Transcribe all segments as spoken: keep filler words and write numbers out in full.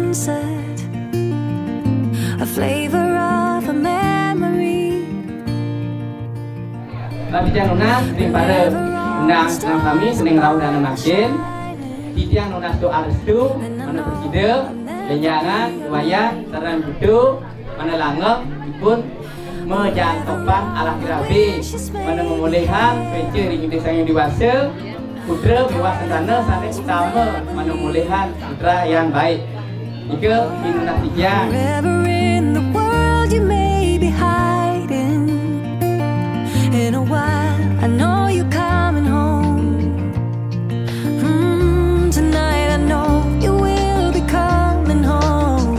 sunset, a flavor of a memory. Lapisan lunas sering pada undang dalam kami seneng rau dan makin. Tiang lunas tu arstu mana bersida, lenjangan, wayang, saran budu, mana langak pun menjang topan ala kirabi, mana memulihkan pencet ring sang yang dewasa. Putra bebas sentana sangat utama mana memulihkan putra yang baik. Ika minat tiang. Wherever in the world you may be hiding, in a while I know you're coming home. Mm, tonight I know you will be coming home.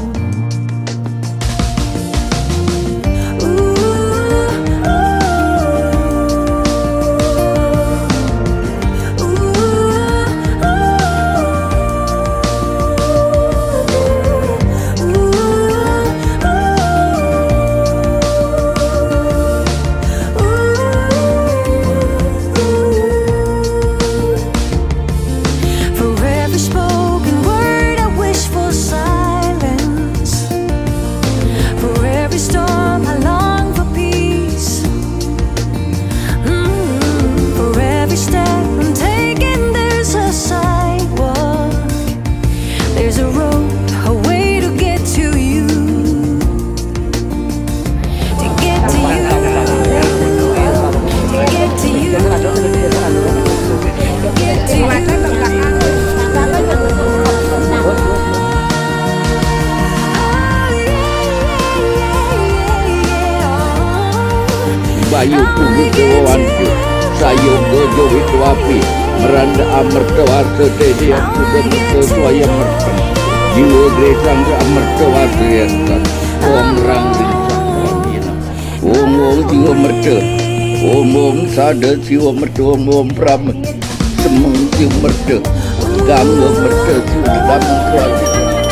Bayu tunggu kewanku, sayu gojo itu api, meranda amerta warta tedi aku demuka suaya merta, jiwa geresang ke amerta warta yasan, om rang geresang kelamina, om om jiwa merta, om om sada jiwa merta, om om pram, semung jiwa merta, gamu merta jiwa gamu keluarga.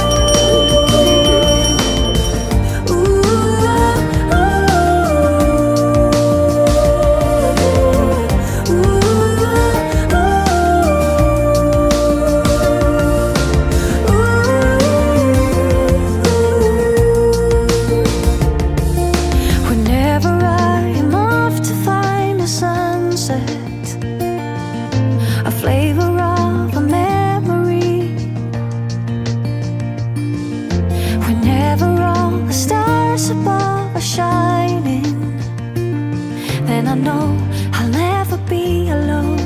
A flavor of a memory. Whenever all the stars above are shining, then I know I'll never be alone.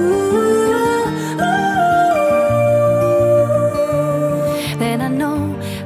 Then I know